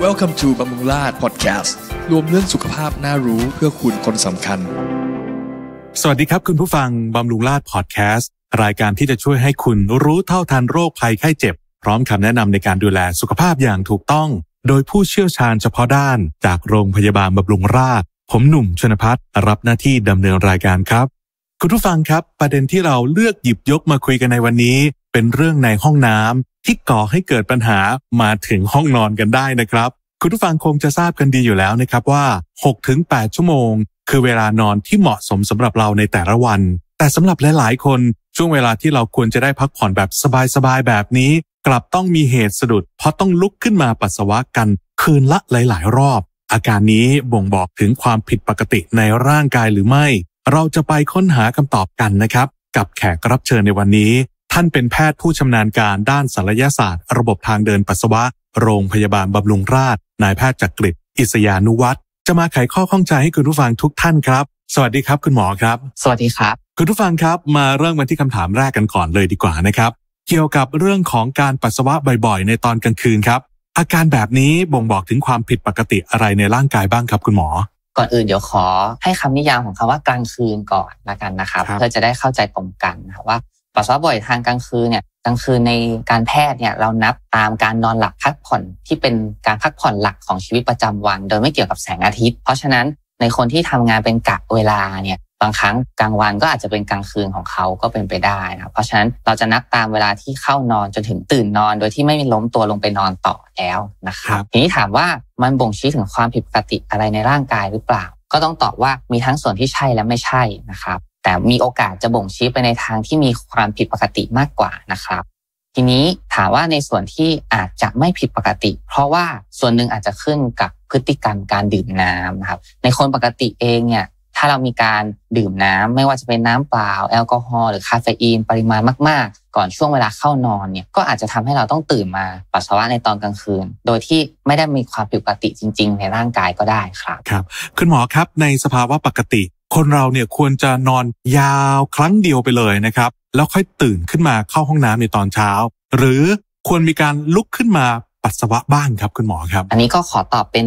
Welcome to บำรุงราษฎร์ Podcast รวมเรื่องสุขภาพน่ารู้เพื่อคุณคนสำคัญสวัสดีครับคุณผู้ฟังบำรุงราษฎร์ Podcast รายการที่จะช่วยให้คุณรู้เท่าทันโรคภัยไข้เจ็บพร้อมคำแนะนำในการดูแลสุขภาพอย่างถูกต้องโดยผู้เชี่ยวชาญเฉพาะด้านจากโรงพยาบาลบำรุงราษฎร์ผมหนุ่มชนภัทรรับหน้าที่ดำเนินรายการครับคุณผู้ฟังครับประเด็นที่เราเลือกหยิบยกมาคุยกันในวันนี้เป็นเรื่องในห้องน้ำที่ก่อให้เกิดปัญหามาถึงห้องนอนกันได้นะครับคุณผู้ฟังคงจะทราบกันดีอยู่แล้วนะครับว่า 6-8 ชั่วโมงคือเวลานอนที่เหมาะสมสำหรับเราในแต่ละวันแต่สำหรับหลายๆคนช่วงเวลาที่เราควรจะได้พักผ่อนแบบสบายๆแบบนี้กลับต้องมีเหตุสะดุดเพราะต้องลุกขึ้นมาปัสสาวะกันคืนละหลายๆรอบอาการนี้บ่งบอกถึงความผิดปกติในร่างกายหรือไม่เราจะไปค้นหาคำตอบกันนะครับกับแขกรับเชิญในวันนี้ท่านเป็นแพทย์ผู้ชำนาญการด้านศัลยศาสตร์ระบบทางเดินปัสสาวะโรงพยาบาลบำรุงราษฎร์นายแพทย์จักริดอิสยานุวัฒน์จะมาไขข้อข้องใจให้คุณผู้ฟังทุกท่านครับสวัสดีครับคุณหมอครับสวัสดีครับคุณผู้ฟังครับมาเริ่มกันที่คำถามแรกกันก่อนเลยดีกว่านะครับเกี่ยวกับเรื่องของการปัสสาวะบ่อยๆในตอนกลางคืนครับอาการแบบนี้บ่งบอกถึงความผิดปกติอะไรในร่างกายบ้างครับคุณหมอก่อนอื่นเดี๋ยวขอให้คำนิยามของคำว่ากลางคืนก่อนละกันนะครับเพื่อจะได้เข้าใจตรงกันนะครับว่าปัสสาวะบ่อยทางกลางคืนเนี่ยกลางคืนในการแพทย์เนี่ยเรานับตามการนอนหลับพักผ่อนที่เป็นการพักผ่อนหลักของชีวิตประจำวันโดยไม่เกี่ยวกับแสงอาทิตย์เพราะฉะนั้นในคนที่ทำงานเป็นกะเวลาเนี่ยบางครั้งกลางวันก็อาจจะเป็นกลางคืนของเขาก็เป็นไปได้นะเพราะฉะนั้นเราจะนับตามเวลาที่เข้านอนจนถึงตื่นนอนโดยที่ไม่ล้มตัวลงไปนอนต่อแล้วนะครับทีนี้ถามว่ามันบ่งชี้ถึงความผิดปกติอะไรในร่างกายหรือเปล่าก็ต้องตอบว่ามีทั้งส่วนที่ใช่และไม่ใช่นะครับแต่มีโอกาสจะบ่งชี้ไปในทางที่มีความผิดปกติมากกว่านะครับทีนี้ถามว่าในส่วนที่อาจจะไม่ผิดปกติเพราะว่าส่วนหนึ่งอาจจะขึ้นกับพฤติกรรมการดื่มน้ำนะครับในคนปกติเองเนี่ยถ้าเรามีการดื่มน้ำไม่ว่าจะเป็นน้ำเปล่าแอลกอฮอล์หรือคาเฟอีนปริมาณมากๆก่อนช่วงเวลาเข้านอนเนี่ยก็อาจจะทำให้เราต้องตื่นมาปัสสาวะในตอนกลางคืนโดยที่ไม่ได้มีความผิดปกติจริงๆในร่างกายก็ได้ครับครับคุณหมอครับในสภาวะปกติคนเราเนี่ยควรจะนอนยาวครั้งเดียวไปเลยนะครับแล้วค่อยตื่นขึ้นมาเข้าห้องน้ำในตอนเช้าหรือควรมีการลุกขึ้นมาปัสสาวะบ้างครับคุณหมอครับอันนี้ก็ขอตอบเป็น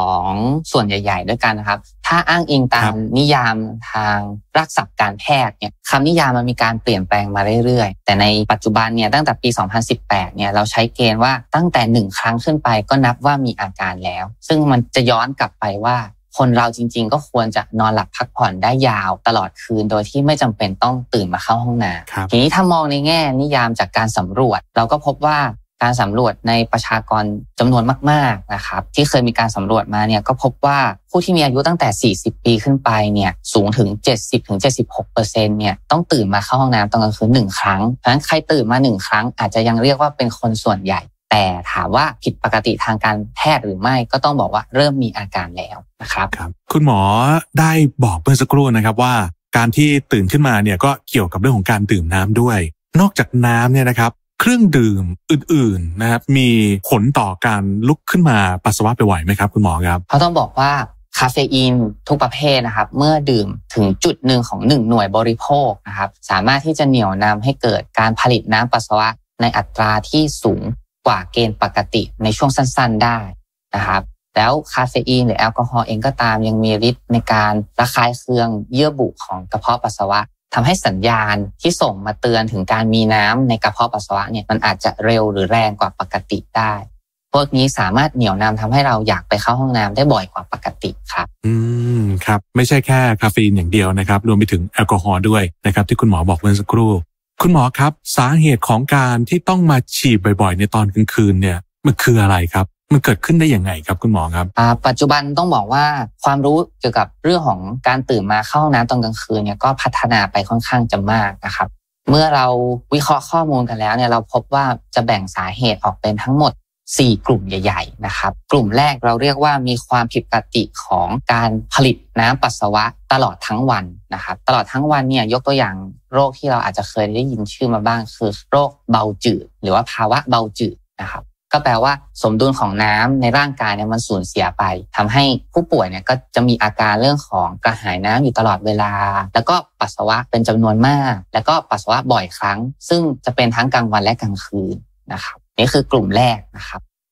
2ส่วนใหญ่ๆด้วยกันนะครับถ้าอ้างอิงตามนิยามทางรักษาการแพทย์เนี่ยคำนิยามมันมีการเปลี่ยนแปลงมาเรื่อยๆแต่ในปัจจุบันเนี่ยตั้งแต่ปี2018เนี่ยเราใช้เกณฑ์ว่าตั้งแต่1ครั้งขึ้นไปก็นับว่ามีอาการแล้วซึ่งมันจะย้อนกลับไปว่าคนเราจริงๆก็ควรจะนอนหลับพักผ่อนได้ยาวตลอดคืนโดยที่ไม่จำเป็นต้องตื่นมาเข้าห้องน้ำทีนี้ถ้ามองในแง่นิยามจากการสำรวจเราก็พบว่าการสำรวจในประชากรจำนวนมากๆนะครับที่เคยมีการสำรวจมาเนี่ยก็พบว่าผู้ที่มีอายุตั้งแต่40ปีขึ้นไปเนี่ยสูงถึง 70-76% เนี่ยต้องตื่นมาเข้าห้องน้ำตอนกลางคืน1ครั้งเพราะฉะนั้นใครตื่นมา1ครั้งอาจจะยังเรียกว่าเป็นคนส่วนใหญ่แต่ถามว่าผิดปกติทางการแพทย์หรือไม่ก็ต้องบอกว่าเริ่มมีอาการแล้วนะครับคุณหมอได้บอกเมื่อสักครู่นะครับว่าการที่ตื่นขึ้นมาเนี่ยก็เกี่ยวกับเรื่องของการดื่มน้ำด้วยนอกจากน้ำเนี่ยนะครับเครื่องดื่มอื่นๆนะครับมีผลต่อการลุกขึ้นมาปัสสาวะไปไหวไหมครับคุณหมอครับเขาต้องบอกว่าคาเฟอีนทุกประเภทนะครับเมื่อดื่มถึงจุดหนึ่งของ1หน่วยบริโภคนะครับสามารถที่จะเหนี่ยวนำให้เกิดการผลิตน้ำปัสสาวะในอัตราที่สูงกว่าเกณฑ์ปกติในช่วงสั้นๆได้นะครับแล้วคาเฟอีนหรือแอลกอฮอล์เองก็ตามยังมีฤทธิ์ในการระคายเคืองเยื่อบุของกระเพาะปัสสาวะทำให้สัญญาณที่ส่งมาเตือนถึงการมีน้ำในกระเพาะปัสสาวะเนี่ยมันอาจจะเร็วหรือแรงกว่าปกติได้พวกนี้สามารถเหนี่ยวนำทำให้เราอยากไปเข้าห้องน้ำได้บ่อยกว่าปกติครับครับไม่ใช่แค่คาเฟอีนอย่างเดียวนะครับรวมไปถึงแอลกอฮอล์ด้วยนะครับที่คุณหมอบอกเมื่อสักครู่คุณหมอครับสาเหตุของการที่ต้องมาฉี่บ่อยๆในตอนกลางคืนเนี่ยมันคืออะไรครับมันเกิดขึ้นได้ยังไงครับคุณหมอครับปัจจุบันต้องบอกว่าความรู้เกี่ยวกับเรื่องของการตื่นมาเข้าห้องน้ำตอนกลางคืนเนี่ยก็พัฒนาไปค่อนข้างจะมากนะครับเมื่อเราวิเคราะห์ข้อมูลกันแล้วเนี่ยเราพบว่าจะแบ่งสาเหตุออกเป็นทั้งหมด4กลุ่มใหญ่ๆนะครับกลุ่มแรกเราเรียกว่ามีความผิดปกติของการผลิตน้ำปัสสาวะตลอดทั้งวันนะครับตลอดทั้งวันเนี่ยยกตัวอย่างโรคที่เราอาจจะเคยได้ยินชื่อมาบ้างคือโรคเบาจืดหรือว่าภาวะเบาจืดนะครับก็แปลว่าสมดุลของน้ำในร่างกายเนี่ยมันสูญเสียไปทำให้ผู้ป่วยเนี่ยก็จะมีอาการเรื่องของกระหายน้ำอยู่ตลอดเวลาแล้วก็ปัสสาวะเป็นจำนวนมากแล้วก็ปัสสาวะบ่อยครั้งซึ่งจะเป็นทั้งกลางวันและกลางคืนนะครับนี่คือกลุ่มแรกนะครับ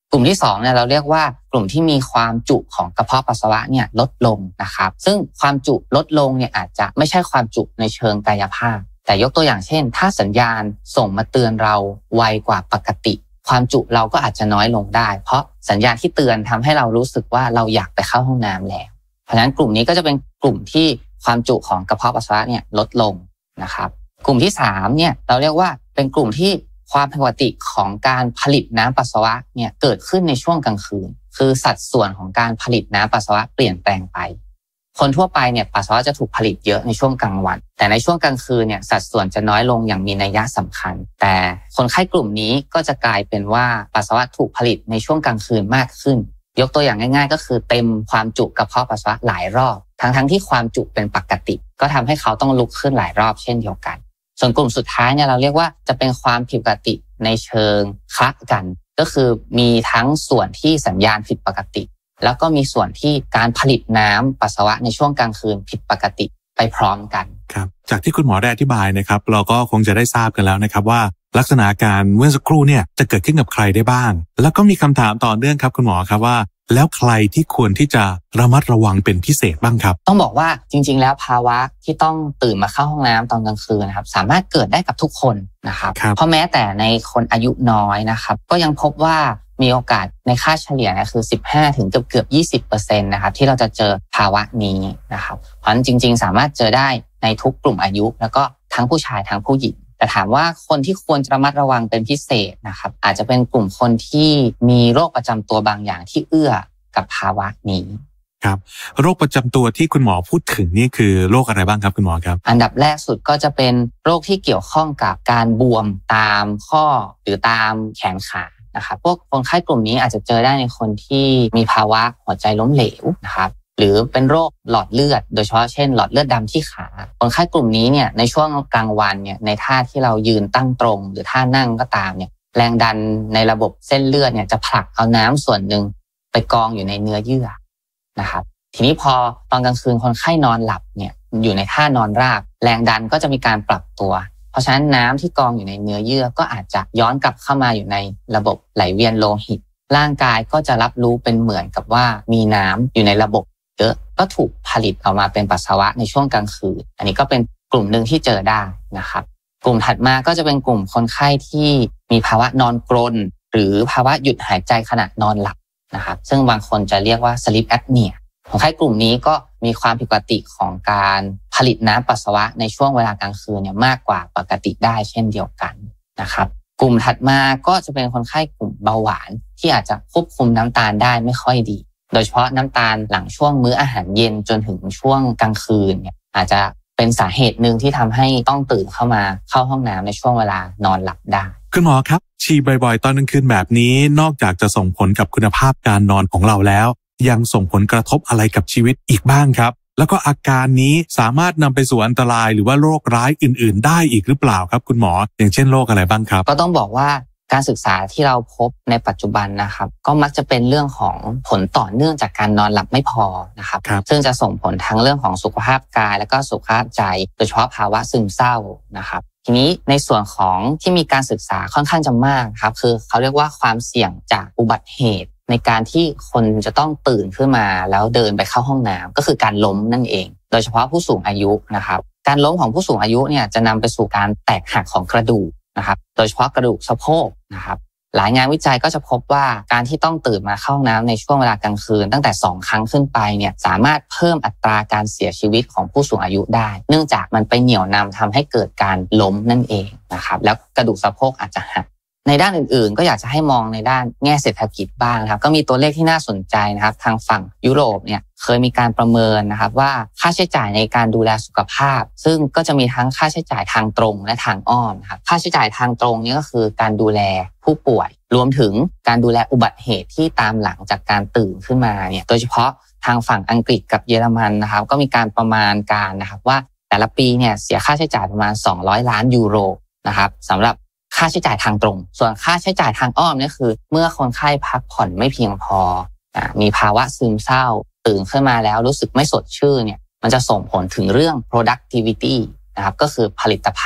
กลุ่มที่2เนี่ยเราเรียกว่ากลุ่มที่มีความจุของกระเพาะปัสสาวะเนี่ยลดลงนะครับซึ่งความจุลดลงเนี่ยอาจจะไม่ใช่ความจุในเชิงกายภาพแต่ยกตัวอย่างเช่นถ้าสัญญาณส่งมาเตือนเราไวกว่าปกติความจุเราก็อาจจะน้อยลงได้เพราะสัญญาณที่เตือนทำให้เรารู้สึกว่าเราอยากไปเข้าห้องน้ำแล้วเพราะฉะนั้นกลุ่มนี้ก็จะเป็นกลุ่มที่ความจุของกระเพาะปัสสาวะเนี่ยลดลงนะครับกลุ่มที่3เนี่ยเราเรียกว่าเป็นกลุ่มที่ความผิดปกติของการผลิตน้ำปัสสาวะเนี่ยเกิดขึ้นในช่วงกลางคืนคือสัดส่วนของการผลิตน้ำปัสสาวะเปลี่ยนแปลงไปคนทั่วไปเนี่ยปัสสาวะจะถูกผลิตเยอะในช่วงกลางวันแต่ในช่วงกลางคืนเนี่ยสัดส่วนจะน้อยลงอย่างมีนัยยะสำคัญแต่คนไข้กลุ่มนี้ก็จะกลายเป็นว่าปัสสาวะถูกผลิตในช่วงกลางคืนมากขึ้นยกตัวอย่างง่ายๆก็คือเต็มความจุกระเพาะปัสสาวะหลายรอบทั้งที่ความจุเป็นปกติก็ทำให้เขาต้องลุกขึ้นหลายรอบเช่นเดียวกันส่วนกลุ่มสุดท้ายเนี่ยเราเรียกว่าจะเป็นความผิดปกติในเชิงคละกันก็คือมีทั้งส่วนที่สัญญาณผิดปกติแล้วก็มีส่วนที่การผลิตน้ำปัสสาวะในช่วงกลางคืนผิดปกติไปพร้อมกันครับจากที่คุณหมอได้อธิบายนะครับเราก็คงจะได้ทราบกันแล้วนะครับว่าลักษณะการเมื่อสักครู่เนี่ยจะเกิดขึ้นกับใครได้บ้างแล้วก็มีคำถามต่อเนื่องครับคุณหมอครับว่าแล้วใครที่ควรที่จะระมัดระวังเป็นพิเศษบ้างครับต้องบอกว่าจริงๆแล้วภาวะที่ต้องตื่นมาเข้าห้องน้ำตอนกลางคืนนะครับสามารถเกิดได้กับทุกคนนะครับเพราะแม้แต่ในคนอายุน้อยนะครับก็ยังพบว่ามีโอกาสในค่าเฉลี่ยนะคือ15ถึงเกือบ 20% นะครับที่เราจะเจอภาวะนี้นะครับเพราะฉะนั้นจริงๆสามารถเจอได้ในทุกกลุ่มอายุแล้วก็ทั้งผู้ชายทั้งผู้หญิงแต่ถามว่าคนที่ควรระมัดระวังเป็นพิเศษนะครับอาจจะเป็นกลุ่มคนที่มีโรคประจำตัวบางอย่างที่เอื้อกับภาวะนี้ครับโรคประจำตัวที่คุณหมอพูดถึงนี่คือโรคอะไรบ้างครับคุณหมอครับอันดับแรกสุดก็จะเป็นโรคที่เกี่ยวข้องกับการบวมตามข้อหรือตามแขนขานะครับพวกคนไข้กลุ่มนี้อาจจะเจอได้ในคนที่มีภาวะหัวใจล้มเหลวนะครับหรือเป็นโรคหลอดเลือดโดยเฉพาะเช่นหลอดเลือดดำที่ขาคนไข้กลุ่มนี้เนี่ยในช่วงกลางวันเนี่ยในท่าที่เรายืนตั้งตรงหรือท่านั่งก็ตามเนี่ยแรงดันในระบบเส้นเลือดเนี่ยจะผลักเอาน้ำส่วนหนึ่งไปกองอยู่ในเนื้อเยื่อนะครับทีนี้พอตอนกลางคืนคนไข้นอนหลับเนี่ยอยู่ในท่านอนราบแรงดันก็จะมีการปรับตัวเพราะฉะนั้นน้ำที่กองอยู่ในเนื้อเยื่อก็อาจจะย้อนกลับเข้ามาอยู่ในระบบไหลเวียนโลหิตร่างกายก็จะรับรู้เป็นเหมือนกับว่ามีน้ำอยู่ในระบบเยอะก็ถูกผลิตออกมาเป็นปัสสาวะในช่วงกลางคืนอันนี้ก็เป็นกลุ่มหนึ่งที่เจอได้นะครับกลุ่มถัดมาก็จะเป็นกลุ่มคนไข้ที่มีภาวะนอนกรนหรือภาวะหยุดหายใจขณะนอนหลับนะครับซึ่งบางคนจะเรียกว่า sleep apnea คนไข้กลุ่มนี้ก็มีความผิดปกติของการผลิตน้ำปัสสาวะในช่วงเวลากลางคืนเนี่ยมากกว่าปกติได้เช่นเดียวกันนะครับกลุ่มถัดมาก็จะเป็นคนไข้กลุ่มเบาหวานที่อาจจะควบคุมน้ำตาลได้ไม่ค่อยดีโดยเฉพาะน้ำตาลหลังช่วงมื้ออาหารเย็นจนถึงช่วงกลางคืนเนี่ยอาจจะเป็นสาเหตุหนึ่งที่ทำให้ต้องตื่นเข้าห้องน้ำในช่วงเวลานอนหลับได้คุณหมอครับฉี่บ่อยๆตอนกลางคืนแบบนี้นอกจากจะส่งผลกับคุณภาพการนอนของเราแล้วยังส่งผลกระทบอะไรกับชีวิตอีกบ้างครับแล้วก็อาการนี้สามารถนำไปสู่อันตรายหรือว่าโรคร้ายอื่นๆได้อีกหรือเปล่าครับคุณหมออย่างเช่นโรคอะไรบ้างครับก็ต้องบอกว่าการศึกษาที่เราพบในปัจจุบันนะครับก็มักจะเป็นเรื่องของผลต่อเนื่องจากการนอนหลับไม่พอนะครับซึ่งจะส่งผลทั้งเรื่องของสุขภาพกายและก็สุขภาพใจโดยเฉพาะภาวะซึมเศร้านะครับทีนี้ในส่วนของที่มีการศึกษาค่อนข้างจะมากครับคือเขาเรียกว่าความเสี่ยงจากอุบัติเหตุในการที่คนจะต้องตื่นขึ้นมาแล้วเดินไปเข้าห้องน้ำก็คือการล้มนั่นเองโดยเฉพาะผู้สูงอายุนะครับการล้มของผู้สูงอายุเนี่ยจะนำไปสู่การแตกหักของกระดูกนะครับโดยเฉพาะกระดูกสะโพกนะครับหลายงานวิจัยก็จะพบว่าการที่ต้องตื่นมาเข้าห้องน้ำในช่วงเวลากลางคืนตั้งแต่2ครั้งขึ้นไปเนี่ยสามารถเพิ่มอัตราการเสียชีวิตของผู้สูงอายุได้เนื่องจากมันไปเหนี่ยวนำทำให้เกิดการล้มนั่นเองนะครับแล้วกระดูกสะโพกอาจจะหักในด้านอื่นๆก็อยากจะให้มองในด้านแง่เศรษฐกิจบ้างครับก็มีตัวเลขที่น่าสนใจนะครับทางฝั่งยุโรปเนี่ยเคยมีการประเมินนะครับว่าค่าใช้จ่ายในการดูแลสุขภาพซึ่งก็จะมีทั้งค่าใช้จ่ายทางตรงและทางอ้อมครับค่าใช้จ่ายทางตรงนี่ก็คือการดูแลผู้ป่วยรวมถึงการดูแลอุบัติเหตุที่ตามหลังจากการตื่นขึ้นมาเนี่ยโดยเฉพาะทางฝั่งอังกฤษกับเยอรมันนะครับก็มีการประมาณการนะครับว่าแต่ละปีเนี่ยเสียค่าใช้จ่ายประมาณ200 ล้านยูโรนะครับสำหรับค่าใช้จ่ายทางตรงส่วนค่าใช้จ่ายทางอ้อมนี่คือเมื่อคนไข้พักผ่อนไม่เพียงพอมีภาวะซึมเศร้าตื่นขึ้นมาแล้วรู้สึกไม่สดชื่นเนี่ยมันจะส่งผลถึงเรื่อง productivity นะครับก็คือผลิตภาพ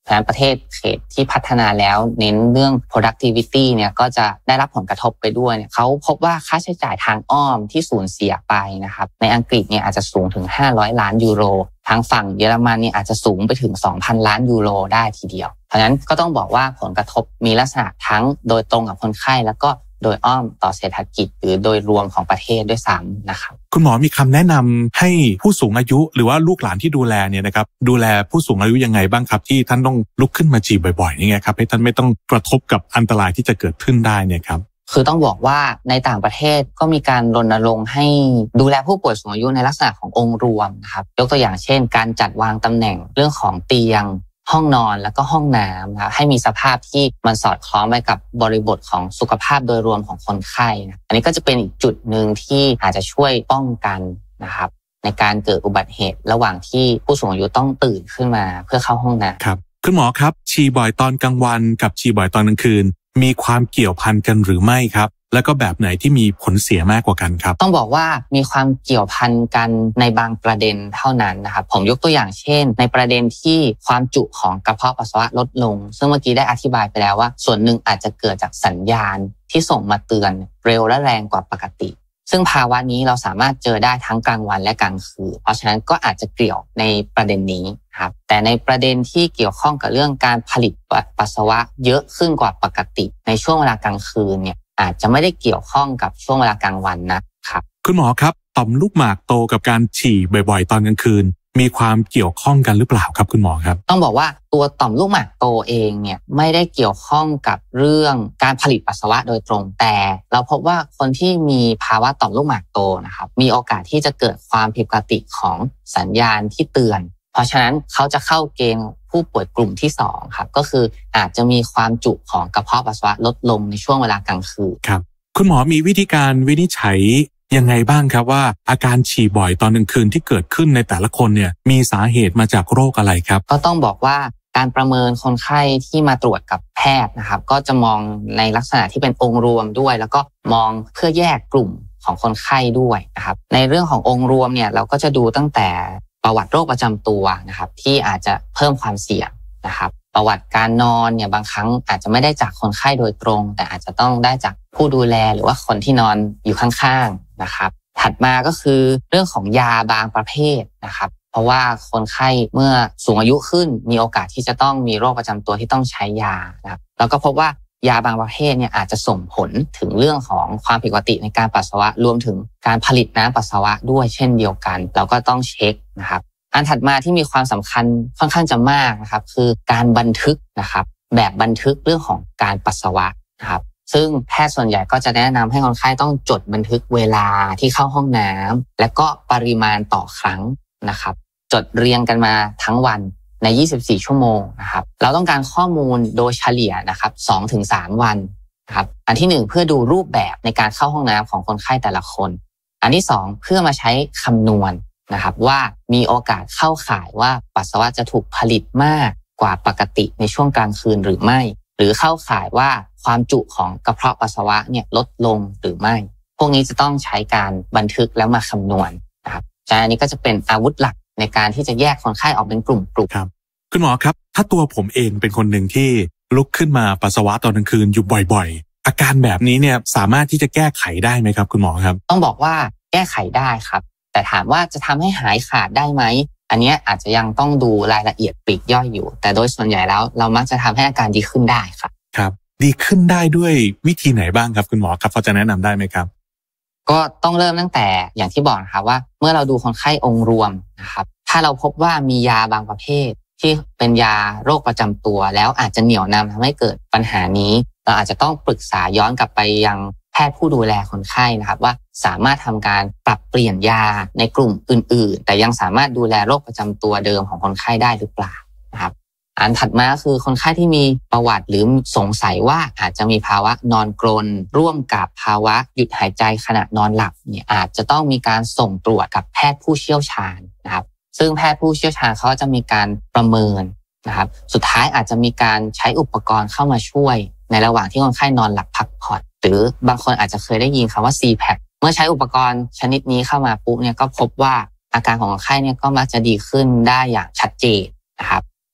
เพราะฉะนั้นประเทศเขตที่พัฒนาแล้วเน้นเรื่อง productivity เนี่ยก็จะได้รับผลกระทบไปด้วยเนี่ยเขาพบว่าค่าใช้จ่ายทางอ้อมที่สูญเสียไปนะครับในอังกฤษเนี่ยอาจจะสูงถึง500ล้านยูโรทางฝั่งเยอรมันเนี่ยอาจจะสูงไปถึง 2,000 ล้านยูโรได้ทีเดียวเพราะฉะนั้นก็ต้องบอกว่าผลกระทบมีลักษณะทั้งโดยตรงกับคนไข้แล้วก็โดยอ้อมต่อเศรษฐกิจหรือโดยรวมของประเทศด้วยซ้ำนะครับคุณหมอมีคำแนะนำให้ผู้สูงอายุหรือว่าลูกหลานที่ดูแลเนี่ยนะครับดูแลผู้สูงอายุยังไงบ้างครับที่ท่านต้องลุกขึ้นมาฉี่บ่อยๆนี่ไงครับให้ท่านไม่ต้องกระทบกับอันตรายที่จะเกิดขึ้นได้เนี่ยครับคือต้องบอกว่าในต่างประเทศก็มีการรณรงค์ให้ดูแลผู้ป่วยสูงอายุในลักษณะขององค์รวมนะครับยกตัวอย่างเช่นการจัดวางตำแหน่งเรื่องของเตียงห้องนอนแล้วก็ห้องน้ำนะครับให้มีสภาพที่มันสอดคล้องไปกับบริบทของสุขภาพโดยรวมของคนไข้นะอันนี้ก็จะเป็นอีกจุดหนึ่งที่อาจจะช่วยป้องกันนะครับในการเกิดอุบัติเหตุระหว่างที่ผู้สูงอายุต้องตื่นขึ้นมาเพื่อเข้าห้องน้ำครับคุณหมอครับฉี่บ่อยตอนกลางวันกับฉี่บ่อยตอนกลางคืนมีความเกี่ยวพันกันหรือไม่ครับแล้วก็แบบไหนที่มีผลเสียมากกว่ากันครับต้องบอกว่ามีความเกี่ยวพันกันในบางประเด็นเท่านั้นนะครับผมยกตัวอย่างเช่นในประเด็นที่ความจุของกระเพาะปัสสาวะลดลงซึ่งเมื่อกี้ได้อธิบายไปแล้วว่าส่วนหนึ่งอาจจะเกิดจากสัญญาณที่ส่งมาเตือนเร็วและแรงกว่าปกติซึ่งภาวะนี้เราสามารถเจอได้ทั้งกลางวันและกลางคืนเพราะฉะนั้นก็อาจจะเกี่ยวในประเด็นนี้ครับแต่ในประเด็นที่เกี่ยวข้องกับเรื่องการผลิตปัสสาวะเยอะขึ้นกว่าปกติในช่วงเวลากลางคืนเนี่ยอาจจะไม่ได้เกี่ยวข้องกับช่วงเวลากลางวันนะครับคุณหมอครับต่อมลูกหมากโตกับการฉี่บ่อยๆตอนกลางคืนมีความเกี่ยวข้องกันหรือเปล่าครับคุณหมอครับต้องบอกว่าตัวต่อมลูกหมากโตเองเนี่ยไม่ได้เกี่ยวข้องกับเรื่องการผลิตปัสสาวะโดยตรงแต่เราพบว่าคนที่มีภาวะต่อมลูกหมากโตนะครับมีโอกาสที่จะเกิดความผิดปกติของสัญญาณที่เตือนเพราะฉะนั้นเขาจะเข้าเกณฑ์ผู้ป่วยกลุ่มที่2ครับก็คืออาจจะมีความจุของกระเพาะปัสสาวะลดลงในช่วงเวลากลางคืนครับคุณหมอมีวิธีการวินิจฉัยยังไงบ้างครับว่าอาการฉี่บ่อยตอนกลางคืนที่เกิดขึ้นในแต่ละคนเนี่ยมีสาเหตุมาจากโรคอะไรครับก็ต้องบอกว่าการประเมินคนไข้ที่มาตรวจกับแพทย์นะครับก็จะมองในลักษณะที่เป็นองค์รวมด้วยแล้วก็มองเพื่อแยกกลุ่มของคนไข้ด้วยนะครับในเรื่องขององค์รวมเนี่ยเราก็จะดูตั้งแต่ประวัติโรคประจำตัวนะครับที่อาจจะเพิ่มความเสี่ยงนะครับประวัติการนอนเนี่ยบางครั้งอาจจะไม่ได้จากคนไข้โดยตรงแต่อาจจะต้องได้จากผู้ดูแลหรือว่าคนที่นอนอยู่ข้างๆนะครับถัดมาก็คือเรื่องของยาบางประเภทนะครับเพราะว่าคนไข้เมื่อสูงอายุขึ้นมีโอกาสที่จะต้องมีโรคประจำตัวที่ต้องใช้ยานะครับแล้วก็พบว่ายาบางประเภทเนี่ยอาจจะส่งผลถึงเรื่องของความผิดปกติในการปัสสาวะรวมถึงการผลิตน้ำปัสสาวะด้วยเช่นเดียวกันเราก็ต้องเช็คนะครับอันถัดมาที่มีความสำคัญค่อนข้างจะมากนะครับคือการบันทึกนะครับแบบบันทึกเรื่องของการปัสสาวะนะครับซึ่งแพทย์ส่วนใหญ่ก็จะแนะนำให้คนไข้ต้องจดบันทึกเวลาที่เข้าห้องน้ำและก็ปริมาณต่อครั้งนะครับจดเรียงกันมาทั้งวันใน24ชั่วโมงนะครับเราต้องการข้อมูลโดยเฉลี่ยนะครับ 2-3 วันนะครับอันที่1เพื่อดูรูปแบบในการเข้าห้องน้ำของคนไข้แต่ละคนอันที่2เพื่อมาใช้คำนวณนะครับว่ามีโอกาสเข้าข่ายว่าปัสสาวะจะถูกผลิตมากกว่าปกติในช่วงกลางคืนหรือไม่หรือเข้าข่ายว่าความจุของกระเพาะปัสสาวะเนี่ยลดลงหรือไม่พวกนี้จะต้องใช้การบันทึกแล้วมาคำนวณนะครับฉะนั้นอันนี้ก็จะเป็นอาวุธหลักในการที่จะแยกคนไข้ออกเป็นกลุ่มๆครับคุณหมอครับถ้าตัวผมเองเป็นคนหนึ่งที่ลุกขึ้นมาปัสสาวะตอนกลางคืนอยู่บ่อยๆอาการแบบนี้เนี่ยสามารถที่จะแก้ไขได้ไหมครับคุณหมอครับต้องบอกว่าแก้ไขได้ครับแต่ถามว่าจะทำให้หายขาดได้ไหมอันนี้อาจจะยังต้องดูรายละเอียดปลีกย่อยอยู่แต่โดยส่วนใหญ่แล้วเรามักจะทำให้อาการดีขึ้นได้ครับครับดีขึ้นได้ด้วยวิธีไหนบ้างครับคุณหมอครับพอจะแนะนำได้ไหมครับก็ต้องเริ่มตั้งแต่อย่างที่บอกนะครับว่าเมื่อเราดูคนไข้องค์รวมนะครับถ้าเราพบว่ามียาบางประเภทที่เป็นยาโรคประจำตัวแล้วอาจจะเหนี่ยวนำทำให้เกิดปัญหานี้เราอาจจะต้องปรึกษาย้อนกลับไปยังแพทย์ผู้ดูแลคนไข้นะครับว่าสามารถทำการปรับเปลี่ยนยาในกลุ่มอื่นๆแต่ยังสามารถดูแลโรคประจำตัวเดิมของคนไข้ได้หรือเปล่านะครับอันถัดมาก็คือคนไข้ที่มีประวัติหรือสงสัยว่าอาจจะมีภาวะนอนกรนร่วมกับภาวะหยุดหายใจขณะนอนหลับเนี่ยอาจจะต้องมีการส่งตรวจกับแพทย์ผู้เชี่ยวชาญนะครับซึ่งแพทย์ผู้เชี่ยวชาญเขาจะมีการประเมินนะครับสุดท้ายอาจจะมีการใช้อุปกรณ์เข้ามาช่วยในระหว่างที่คนไข้นอนหลับพักผ่อนหรือบางคนอาจจะเคยได้ยินคำว่า CPAP เมื่อใช้อุปกรณ์ชนิดนี้เข้ามาปุ๊บเนี่ยก็พบว่าอาการของคนไข้เนี่ยก็มักจะดีขึ้นได้อย่างชัดเจนนะครับ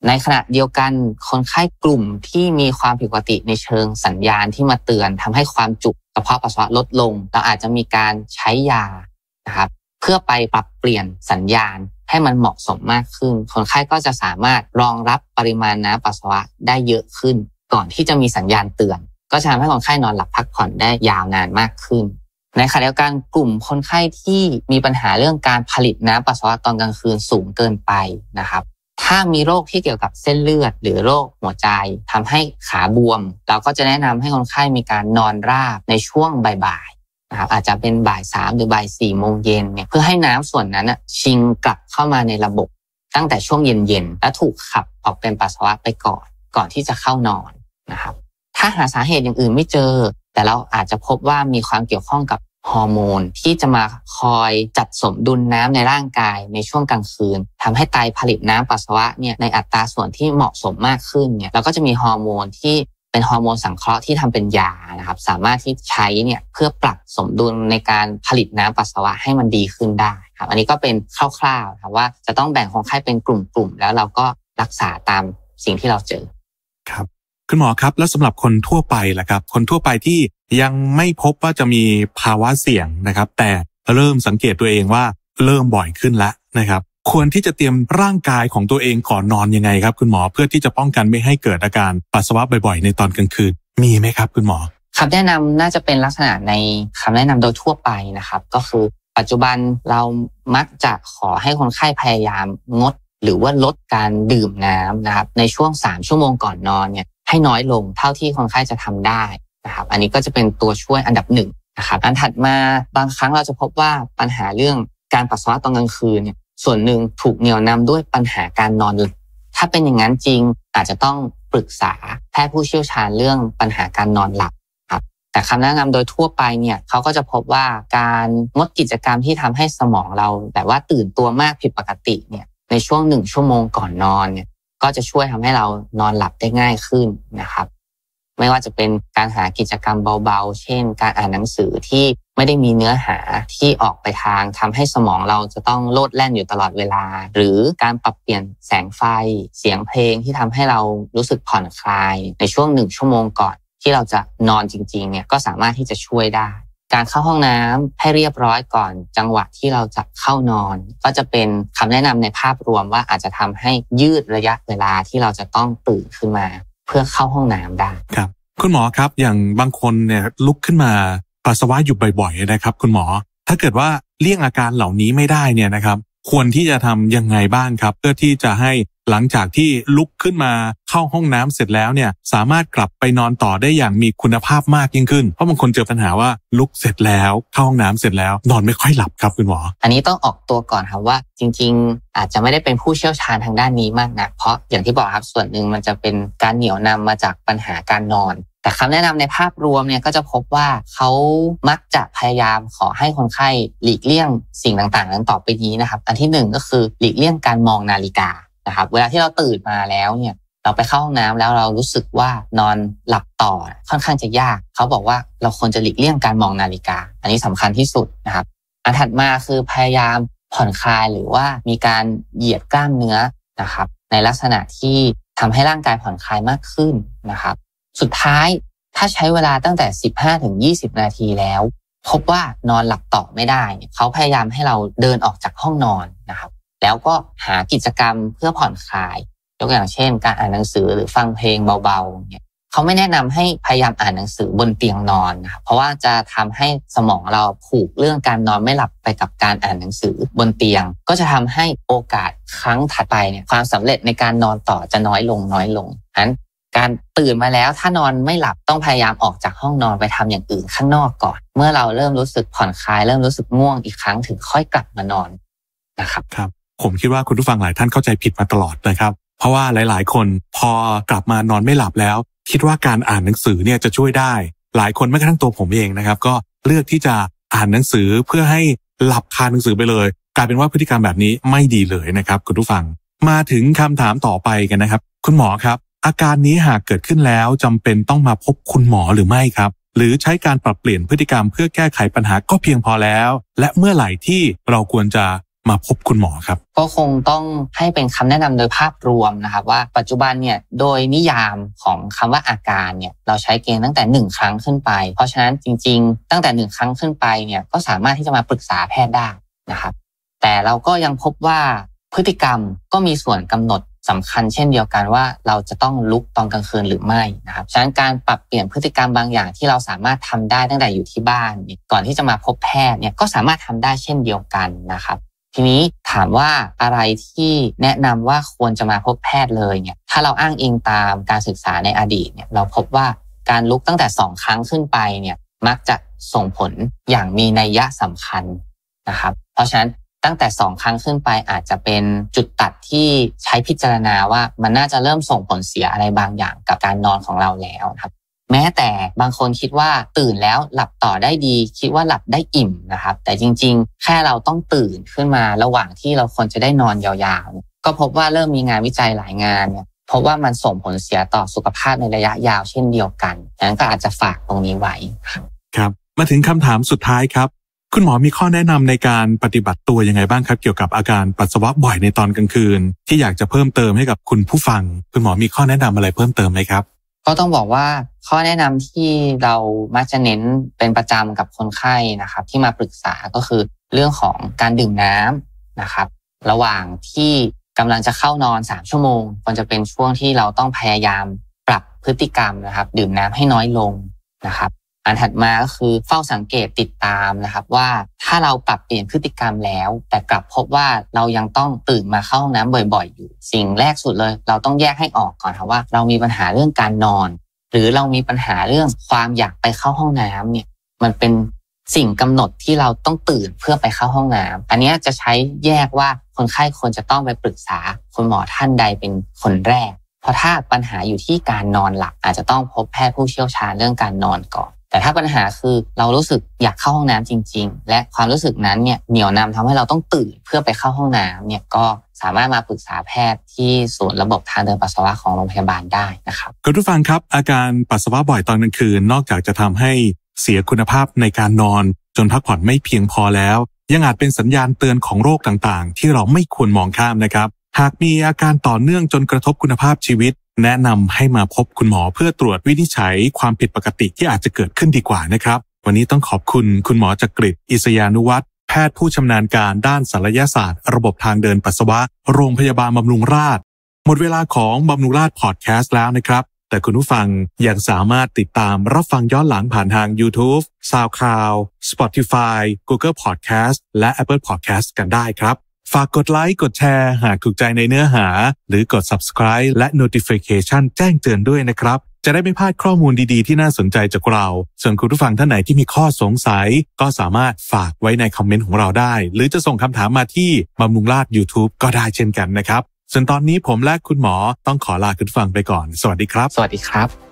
ในขณะเดียวกันคนไข้กลุ่มที่มีความผิดปกติในเชิงสัญญาณที่มาเตือนทำให้ความจุกระเพาะปัสสาวะลดลงเราอาจจะมีการใช้ยานะครับเพื่อไปปรับเปลี่ยนสัญญาณให้มันเหมาะสมมากขึ้นคนไข้ก็จะสามารถรองรับปริมาณน้ำปัสสาวะได้เยอะขึ้นก่อนที่จะมีสัญญาณเตือนก็จะทำให้คนไข้นอนหลับพักผ่อนได้ยาวนานมากขึ้นในขณะเดียวกันกลุ่มคนไข้ที่มีปัญหาเรื่องการผลิตน้ำปัสสาวะตอนกลางคืนสูงเกินไปนะครับถ้ามีโรคที่เกี่ยวกับเส้นเลือดหรือโรคหัวใจทำให้ขาบวมเราก็จะแนะนำให้คนไข้มีการนอนราบในช่วงบ่ายๆนะครับอาจจะเป็นบ่าย 3 หรือบ่าย 4 โมงเย็นเนี่ยเพื่อให้น้ำส่วนนั้นชิงกลับเข้ามาในระบบตั้งแต่ช่วงเย็นๆและถูกขับออกเป็นปัสสาวะไปก่อนที่จะเข้านอนนะครับถ้าหาสาเหตุอย่างอื่นไม่เจอแต่เราอาจจะพบว่ามีความเกี่ยวข้องกับฮอร์โมนที่จะมาคอยจัดสมดุลน้ำในร่างกายในช่วงกลางคืนทำให้ไตผลิตน้ำปัสสาวะเนี่ยในอัตราส่วนที่เหมาะสมมากขึ้นเนี่ยเราก็จะมีฮอร์โมนที่เป็นฮอร์โมนสังเคราะห์ที่ทำเป็นยานะครับสามารถที่ใช้เนี่ยเพื่อปรับสมดุลในการผลิตน้ำปัสสาวะให้มันดีขึ้นได้ครับอันนี้ก็เป็นคร่าวๆครับว่าจะต้องแบ่งคนไข้เป็นกลุ่มๆแล้วเราก็รักษาตามสิ่งที่เราเจอครับคุณหมอครับแล้วสำหรับคนทั่วไปล่ะครับคนทั่วไปที่ยังไม่พบว่าจะมีภาวะเสี่ยงนะครับแต่เริ่มสังเกตตัวเองว่าเริ่มบ่อยขึ้นแล้วนะครับควรที่จะเตรียมร่างกายของตัวเองก่อนนอนยังไงครับคุณหมอเพื่อที่จะป้องกันไม่ให้เกิดอาการปัสสาวะบ่อยๆในตอนกลางคืนมีไหมครับคุณหมอคำแนะนำน่าจะเป็นลักษณะในคำแนะนำโดยทั่วไปนะครับก็คือปัจจุบันเรามักจะขอให้คนไข้พยายามงดหรือว่าลดการดื่มน้ำนะครับในช่วง3 ชั่วโมงก่อนนอนเนี่ยให้น้อยลงเท่าที่คนไข้จะทำได้นะครับอันนี้ก็จะเป็นตัวช่วยอันดับ1นะครับอันถัดมาบางครั้งเราจะพบว่าปัญหาเรื่องการปัสสาวะตอนกลางคืนเนี่ยส่วนหนึ่งถูกเหนี่ยวนำด้วยปัญหาการนอนถ้าเป็นอย่างนั้นจริงอาจจะต้องปรึกษาแพทย์ผู้เชี่ยวชาญเรื่องปัญหาการนอนหลับครับแต่คำแนะนำโดยทั่วไปเนี่ยเขาก็จะพบว่าการงดกิจกรรมที่ทำให้สมองเราแบบว่าตื่นตัวมากผิดปกติเนี่ยในช่วง1 ชั่วโมงก่อนนอนเนี่ยก็จะช่วยทำให้เรานอนหลับได้ง่ายขึ้นนะครับไม่ว่าจะเป็นการหากิจกรรมเบาๆเช่นการอ่านหนังสือที่ไม่ได้มีเนื้อหาที่ออกไปทางทำให้สมองเราจะต้องโลดแล่นอยู่ตลอดเวลาหรือการปรับเปลี่ยนแสงไฟเสียงเพลงที่ทำให้เรารู้สึกผ่อนคลายในช่วง1 ชั่วโมงก่อนที่เราจะนอนจริงๆเนี่ยก็สามารถที่จะช่วยได้การเข้าห้องน้ำให้เรียบร้อยก่อนจังหวะที่เราจะเข้านอนก็จะเป็นคำแนะนำในภาพรวมว่าอาจจะทำให้ยืดระยะเวลาที่เราจะต้องตื่นขึ้นมาเพื่อเข้าห้องน้ำได้ครับคุณหมอครับอย่างบางคนเนี่ยลุกขึ้นมาปัสสาวะอยู่บ่อยๆนะครับคุณหมอถ้าเกิดว่าเลี่ยงอาการเหล่านี้ไม่ได้เนี่ยนะครับควรที่จะทำยังไงบ้างครับเพื่อที่จะให้หลังจากที่ลุกขึ้นมาเข้าห้องน้ำเสร็จแล้วเนี่ยสามารถกลับไปนอนต่อได้อย่างมีคุณภาพมากยิ่งขึ้นเพราะบางคนเจอปัญหาว่าลุกเสร็จแล้วเข้าห้องน้ำเสร็จแล้วนอนไม่ค่อยหลับครับคุณหมออันนี้ต้องออกตัวก่อนครับว่าจริงๆอาจจะไม่ได้เป็นผู้เชี่ยวชาญทางด้านนี้มากนักเพราะอย่างที่บอกครับส่วนหนึ่งมันจะเป็นการเหนี่ยวนำมาจากปัญหาการนอนแต่คำแนะนำในภาพรวมเนี่ยก็จะพบว่าเขามักจะพยายามขอให้คนไข้หลีกเลี่ยงสิ่งต่างๆนั้นต่อไปนี้นะครับอันที่1ก็คือหลีกเลี่ยงการมองนาฬิกานะครับเวลาที่เราตื่นมาแล้วเนี่ยเราไปเข้าห้องน้ำแล้วเรารู้สึกว่านอนหลับต่อค่อนข้างจะยากเขาบอกว่าเราควรจะหลีกเลี่ยงการมองนาฬิกาอันนี้สำคัญที่สุดนะครับอันถัดมาคือพยายามผ่อนคลายหรือว่ามีการเหยียดกล้ามเนื้อนะครับในลักษณะที่ทำให้ร่างกายผ่อนคลายมากขึ้นนะครับสุดท้ายถ้าใช้เวลาตั้งแต่ 15-20 นาทีแล้วพบว่านอนหลับต่อไม่ได้เขาพยายามให้เราเดินออกจากห้องนอนนะครับแล้วก็หากิจกรรมเพื่อผ่อนคลายยกอย่างเช่นการอ่านหนังสือหรือฟังเพลงเบาๆเนี่ยเขาไม่แนะนำให้พยายามอ่านหนังสือบนเตียงนอนนะครับเพราะว่าจะทำให้สมองเราผูกเรื่องการนอนไม่หลับไปกับการอ่านหนังสือบนเตียงก็จะทำให้โอกาสครั้งถัดไปเนี่ยความสำเร็จในการนอนต่อจะน้อยลงฉะนั้นการตื่นมาแล้วถ้านอนไม่หลับต้องพยายามออกจากห้องนอนไปทำอย่างอื่นข้างนอกก่อนเมื่อเราเริ่มรู้สึกผ่อนคลายเริ่มรู้สึกง่วงอีกครั้งถึงค่อยกลับมานอนนะครับครับผมคิดว่าคุณผู้ฟังหลายท่านเข้าใจผิดมาตลอดนะครับเพราะว่าหลายๆคนพอกลับมานอนไม่หลับแล้วคิดว่าการอ่านหนังสือเนี่ยจะช่วยได้หลายคนแม้กระทั่งตัวผมเองนะครับก็เลือกที่จะอ่านหนังสือเพื่อให้หลับคาหนังสือไปเลยกลายเป็นว่าพฤติกรรมแบบนี้ไม่ดีเลยนะครับคุณผู้ฟังมาถึงคำถามต่อไปกันนะครับคุณหมอครับอาการนี้หากเกิดขึ้นแล้วจำเป็นต้องมาพบคุณหมอหรือไม่ครับหรือใช้การปรับเปลี่ยนพฤติกรรมเพื่อแก้ไขปัญหาก็เพียงพอแล้วและเมื่อไหร่ที่เราควรจะมาพบคุณหมอครับก็คงต้องให้เป็นคำแนะนำโดยภาพรวมนะครับว่าปัจจุบันเนี่ยโดยนิยามของคำว่าอาการเนี่ยเราใช้เกณฑ์ตั้งแต่1ครั้งขึ้นไปเพราะฉะนั้นจริงๆตั้งแต่1ครั้งขึ้นไปเนี่ยก็สามารถที่จะมาปรึกษาแพทย์ได้นะครับแต่เราก็ยังพบว่าพฤติกรรมก็มีส่วนกำหนดสำคัญเช่นเดียวกันว่าเราจะต้องลุกตอนกลางคืนหรือไม่นะครับฉะนั้นการปรับเปลี่ยนพฤติกรรมบางอย่างที่เราสามารถทำได้ตั้งแต่อยู่ที่บ้านก่อนที่จะมาพบแพทย์เนี่ยก็สามารถทำได้เช่นเดียวกันนะครับทีนี้ถามว่าอะไรที่แนะนำว่าควรจะมาพบแพทย์เลยเนี่ยถ้าเราอ้างอิงตามการศึกษาในอดีตเนี่ยเราพบว่าการลุกตั้งแต่2ครั้งขึ้นไปเนี่ยมักจะส่งผลอย่างมีนัยยะสำคัญนะครับเพราะฉะนั้นตั้งแต่2ครั้งขึ้นไปอาจจะเป็นจุดตัดที่ใช้พิจารณาว่ามันน่าจะเริ่มส่งผลเสียอะไรบางอย่างกับการนอนของเราแล้วครับแม้แต่บางคนคิดว่าตื่นแล้วหลับต่อได้ดีคิดว่าหลับได้อิ่มนะครับแต่จริงๆแค่เราต้องตื่นขึ้นมาระหว่างที่เราควรจะได้นอนยาวๆก็พบว่าเริ่มมีงานวิจัยหลายงานเนี่ยพบว่ามันส่งผลเสียต่อสุขภาพในระยะยาวเช่นเดียวกันดังนั้นก็อาจจะฝากตรงนี้ไว้ครับมาถึงคำถามสุดท้ายครับคุณหมอมีข้อแนะนำในการปฏิบัติตัวยังไงบ้างครับเกี่ยวกับอาการปัสสาวะบ่อยในตอนกลางคืนที่อยากจะเพิ่มเติมให้กับคุณผู้ฟังคุณหมอมีข้อแนะนำอะไรเพิ่มเติมไหมครับก็ต้องบอกว่าข้อแนะนำที่เรามักจะเน้นเป็นประจำกับคนไข้นะครับที่มาปรึกษาก็คือเรื่องของการดื่มน้ำนะครับระหว่างที่กำลังจะเข้านอน3ชั่วโมงควรจะเป็นช่วงที่เราต้องพยายามปรับพฤติกรรมนะครับดื่มน้ำให้น้อยลงนะครับอันถัดมาก็คือเฝ้าสังเกตติดตามนะครับว่าถ้าเราปรับเปลี่ยนพฤติกรรมแล้วแต่กลับพบว่าเรายังต้องตื่นมาเข้าห้องน้ำบ่อยๆอยู่สิ่งแรกสุดเลยเราต้องแยกให้ออกก่อนครับว่าเรามีปัญหาเรื่องการนอนหรือเรามีปัญหาเรื่องความอยากไปเข้าห้องน้ำเนี่ยมันเป็นสิ่งกำหนดที่เราต้องตื่นเพื่อไปเข้าห้องน้ำอันนี้จะใช้แยกว่าคนไข้ควรจะต้องไปปรึกษาคุณหมอท่านใดเป็นคนแรกเพราะถ้าปัญหาอยู่ที่การนอนหลับอาจจะต้องพบแพทย์ผู้เชี่ยวชาญเรื่องการนอนก่อนแต่ถ้าปัญหาคือเรารู้สึกอยากเข้าห้องน้ำจริงๆและความรู้สึกนั้นเนี่ยเหนี่ยวนำทำให้เราต้องตื่นเพื่อไปเข้าห้องน้ำเนี่ยก็สามารถมาปรึกษาแพทย์ที่ศูนย์ระบบทางเดินปัสสาวะของโรงพยาบาลได้นะครับคุณผู้ฟังครับอาการปัสสาวะบ่อยตอนกลางคืนนอกจากจะทำให้เสียคุณภาพในการนอนจนพักผ่อนไม่เพียงพอแล้วยังอาจเป็นสัญญาณเตือนของโรคต่างๆที่เราไม่ควรมองข้ามนะครับหากมีอาการต่อเนื่องจนกระทบคุณภาพชีวิตแนะนำให้มาพบคุณหมอเพื่อตรวจวินิจฉัยความผิดปกติที่อาจจะเกิดขึ้นดีกว่านะครับวันนี้ต้องขอบคุณคุณหมอจักริด อิสยานุวัฒน์แพทย์ผู้ชำนาญการด้านศัลยศาสตร์ระบบทางเดินปัสสาวะโรงพยาบาลบำรุงราษฎร์หมดเวลาของบำรุงราษฎร์พอดแคสต์แล้วนะครับแต่คุณผู้ฟังยังสามารถติดตามรับฟังย้อนหลังผ่านทาง YouTube, SoundCloud, Spotify, Google Podcast และ Apple Podcast กันได้ครับฝากกดไลค์กดแชร์หากถูกใจในเนื้อหาหรือกด Subscribe และ Notification แจ้งเตือนด้วยนะครับจะได้ไม่พลาดข้อมูลดีๆที่น่าสนใจจากเราส่วนคุณผู้ฟังท่านไหนที่มีข้อสงสัยก็สามารถฝากไว้ในคอมเมนต์ของเราได้หรือจะส่งคำถามมาที่บำรุงราษฎร์ YouTube ก็ได้เช่นกันนะครับส่วนตอนนี้ผมและคุณหมอต้องขอลาคุณผู้ฟังไปก่อนสวัสดีครับสวัสดีครับ